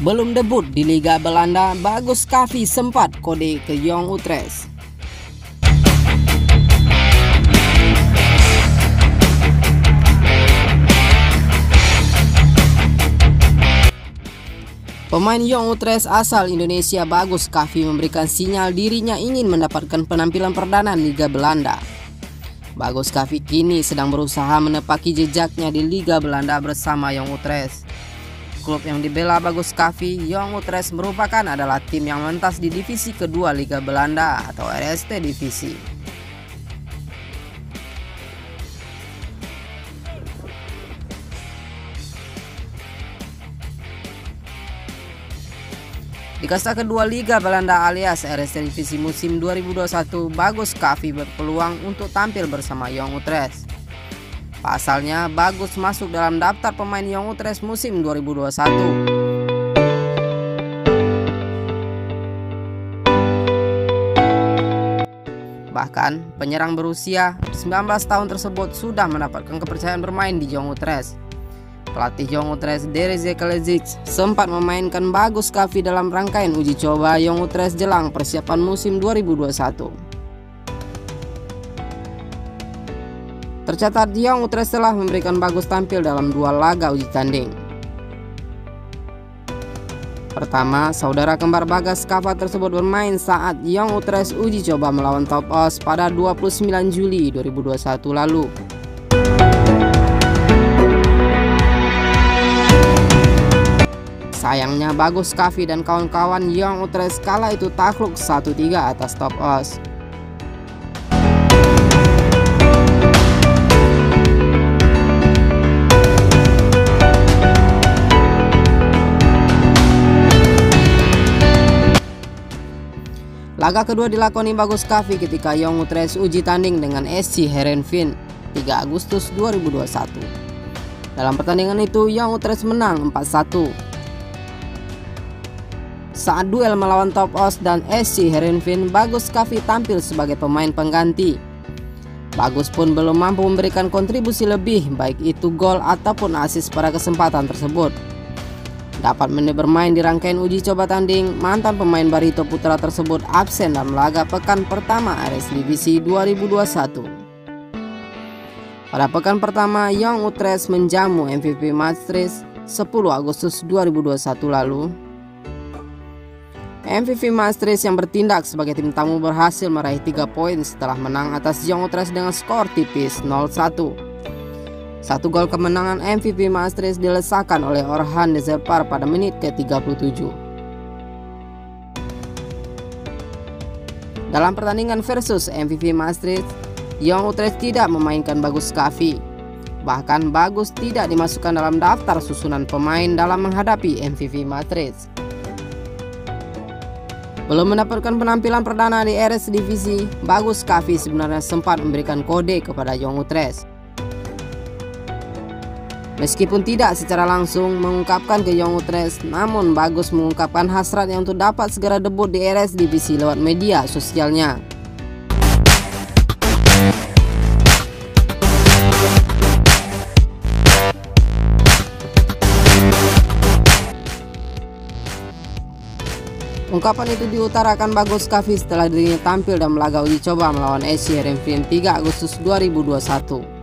Belum debut di Liga Belanda, Bagus Kavi sempat kode ke Jong Utrecht. Pemain Jong Utrecht asal Indonesia Bagus Kavi memberikan sinyal dirinya ingin mendapatkan penampilan perdana Liga Belanda. Bagus Kavi kini sedang berusaha menepaki jejaknya di Liga Belanda bersama Jong Utrecht. Klub yang dibela Bagus Kavi, Jong Utrecht merupakan adalah tim yang mentas di divisi kedua Liga Belanda atau RST Divisi. Di kasta kedua Liga Belanda alias RST Divisi musim 2021, Bagus Kavi berpeluang untuk tampil bersama Jong Utrecht. Pasalnya, Bagus masuk dalam daftar pemain Jong Utrecht musim 2021. Bahkan, penyerang berusia 19 tahun tersebut sudah mendapatkan kepercayaan bermain di Jong Utrecht. Pelatih Jong Utrecht, Dereze Kalezic, sempat memainkan Bagus Kavi dalam rangkaian uji coba Jong Utrecht jelang persiapan musim 2021. Tercatat, Jong Utrecht telah memberikan Bagus tampil dalam 2 laga uji tanding. Pertama, saudara kembar Bagas Kava tersebut bermain saat Jong Utrecht uji coba melawan Top Os pada 29 Juli 2021 lalu. Sayangnya, Bagus Kavi dan kawan-kawan Jong Utrecht kala itu takluk 1-3 atas Top Os. Laga kedua dilakoni Bagus Kavi ketika Jong Utrecht uji tanding dengan SC Heerenveen 3 Agustus 2021. Dalam pertandingan itu, Jong Utrecht menang 4-1. Saat duel melawan Top Os dan SC Heerenveen, Bagus Kavi tampil sebagai pemain pengganti. Bagus pun belum mampu memberikan kontribusi lebih, baik itu gol ataupun assist pada kesempatan tersebut. Dapat menit bermain di rangkaian uji coba tanding, mantan pemain Barito Putra tersebut absen dalam laga pekan pertama RS Divisi 2021. Pada pekan pertama, Jong Utrecht menjamu MVP Maastricht 10 Agustus 2021 lalu. MVP Maastricht yang bertindak sebagai tim tamu berhasil meraih 3 poin setelah menang atas Jong Utrecht dengan skor tipis 0-1. 1 gol kemenangan MVP Maastricht dilesakan oleh Orhan Dzepar pada menit ke-37. Dalam pertandingan versus MVP Maastricht, Jong Utrecht tidak memainkan Bagus Kavi. Bahkan Bagus tidak dimasukkan dalam daftar susunan pemain dalam menghadapi MVP Maastricht. Belum mendapatkan penampilan perdana di RS Divisi, Bagus Kavi sebenarnya sempat memberikan kode kepada Jong Utrecht. Meskipun tidak secara langsung mengungkapkan ke Jong Utrecht, namun Bagus mengungkapkan hasratnya untuk dapat segera debut di RS Divisi lewat media sosialnya. Ungkapan itu diutarakan Bagus Kavi setelah dirinya tampil dalam laga uji coba melawan SC Heerenveen 3 Agustus 2021.